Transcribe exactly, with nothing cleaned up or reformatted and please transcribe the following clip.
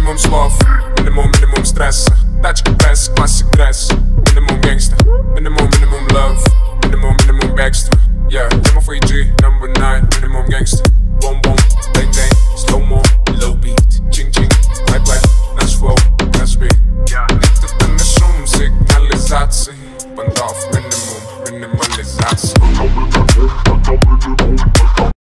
minimum słów, minimum, minimum stresu. Dać press, classic dress. Minimum gangsta, minimum, minimum love. Minimum, minimum extra. Yeah, I'm a free G, number nine. Minimum gangsta. Boom, boom, bang, bang. Slow mo, low beat. Ching, ching, like, like. Nasz flow, nasz beat. Lite ten szum, sygnalizacji. Band off, minimum, minimalizacji.